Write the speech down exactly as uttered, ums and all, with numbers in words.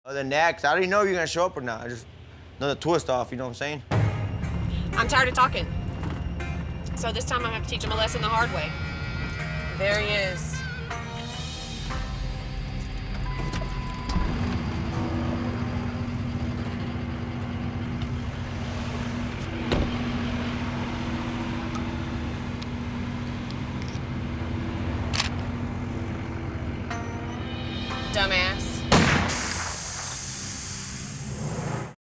Other than that, 'cause I already know you're gonna show up or not. Just another twist off, you know what I'm saying? I'm tired of talking. So this time I have to teach him a lesson the hard way. There he is. Dumbass.